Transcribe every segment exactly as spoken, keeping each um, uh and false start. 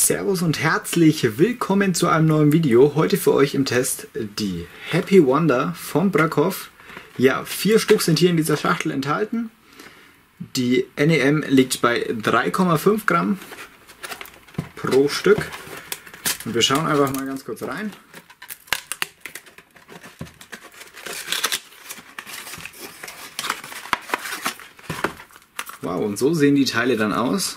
Servus und herzlich willkommen zu einem neuen Video. Heute für euch im Test die Happy Wonder von Bröckhoff. Ja, vier Stück sind hier in dieser Schachtel enthalten. Die N E M liegt bei drei Komma fünf Gramm pro Stück. Und wir schauen einfach mal ganz kurz rein. Wow, und so sehen die Teile dann aus.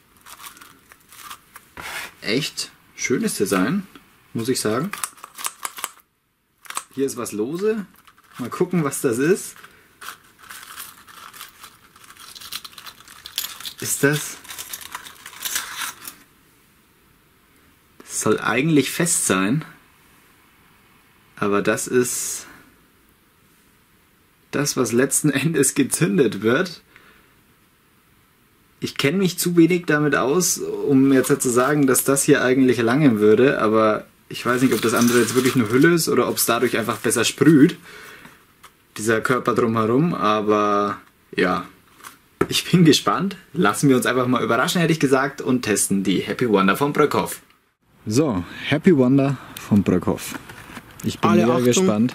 Echt schönes Design, muss ich sagen. Hier ist was lose. Mal gucken, was das ist. Ist das? Das soll eigentlich fest sein. Aber das ist das, was letzten Endes gezündet wird. Ich kenne mich zu wenig damit aus, um jetzt zu sagen, dass das hier eigentlich langen würde, aber ich weiß nicht, ob das andere jetzt wirklich nur Hülle ist oder ob es dadurch einfach besser sprüht, dieser Körper drumherum, aber ja, ich bin gespannt. Lassen wir uns einfach mal überraschen, hätte ich gesagt, und testen die Happy Wonder von Bröckhoff. So, Happy Wonder von Bröckhoff. Ich bin Alle mega Achtung. gespannt.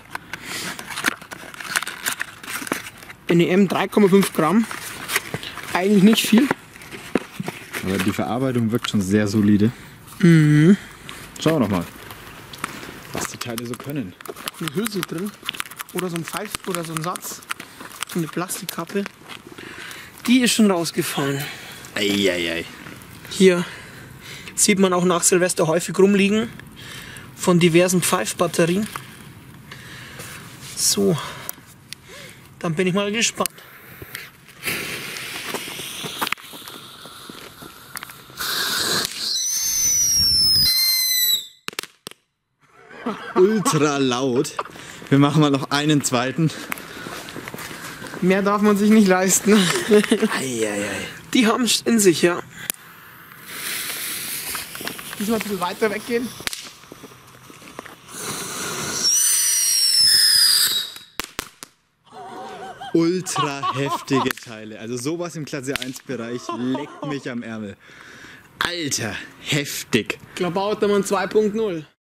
N E M drei Komma fünf Gramm. Eigentlich nicht viel. Aber die Verarbeitung wirkt schon sehr solide. Mhm. Schauen wir noch mal, was die Teile so können. Eine Hülse drin. Oder so ein Pfeif oder so ein Satz. Eine Plastikkappe. Die ist schon rausgefallen. Eieiei. Hier sieht man auch nach Silvester häufig rumliegen. Von diversen Pfeifbatterien. So. Dann bin ich mal gespannt. Ultra laut. Wir machen mal noch einen zweiten. Mehr darf man sich nicht leisten. Eieiei. Die haben es in sich, ja. Diesmal ein bisschen weiter weggehen. Ultra heftige Teile. Also sowas im Klasse eins Bereich leckt mich am Ärmel. Alter, heftig. Klabautermann zwei Punkt null.